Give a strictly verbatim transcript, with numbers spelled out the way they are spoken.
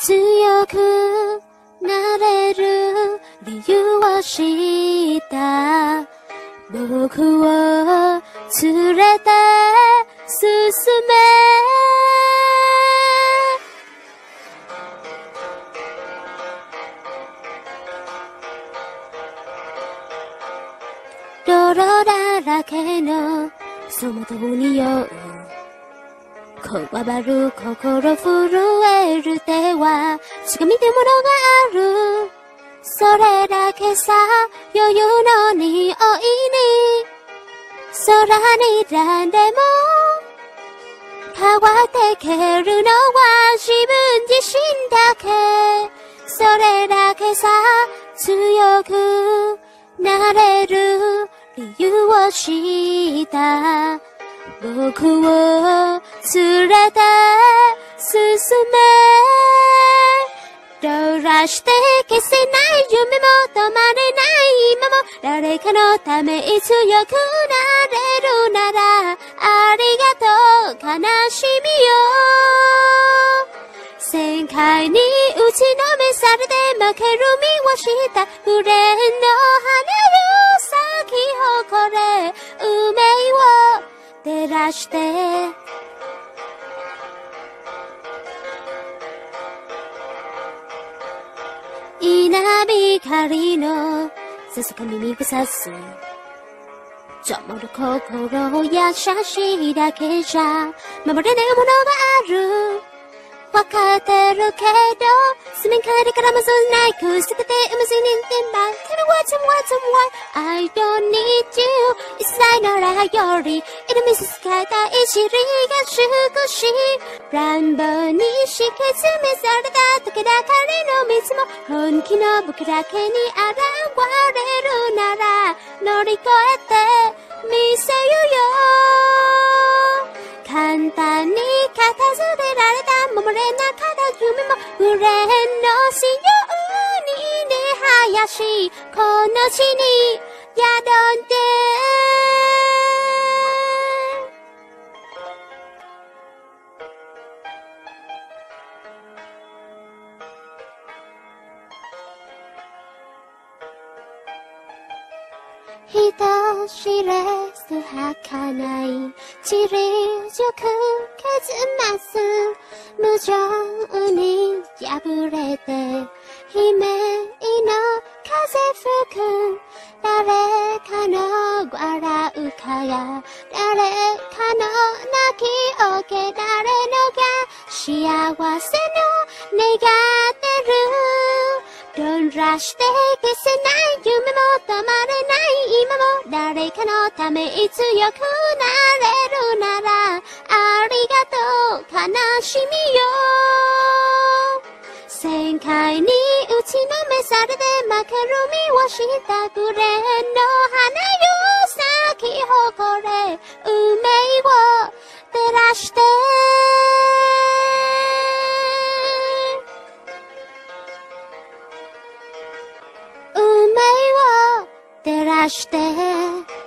強くなれる理由を知った僕を連れて進め泥だらけのその通りをこわばる心震える手はしか見てものがあるそれだけさ余裕の匂いに空に何でも変わってけるのは自分自身だけそれだけさ強くなれる理由を知った僕を連れて進めどらして消せない夢も止まれない今も誰かのために強くなれるならありがとう悲しみよ世界に打ちのめされて負ける身をしたフレンの羽よ咲き誇れ運命を照らして稲光のささかに耳さす灯る心を優しいだけじゃ守れないものがあるわかってるけど隅っこからもそないくすけてうむずにんばい Tell me what's and what's and why I don't need you 一切のらより色見せつけたい尻が少し乱暴に敷き詰めされた時だかりの水も本気の僕だけに現れるなら乗り越えてみせよよ簡単に片付けられた守れなかった夢もフレンの潮に出はやしこの地に宿って人知れず儚い散りゆく結末無情に破れて悲鳴の風吹く誰かの笑うかや誰かの泣きおけ誰のが幸せの願ってるどらして消せない夢も止まれない今も誰かのために強くなれるならありがとう悲しみよ世界に打ちのめされて負ける身をしたグレーの花よ咲き誇れ運命を照らして照らして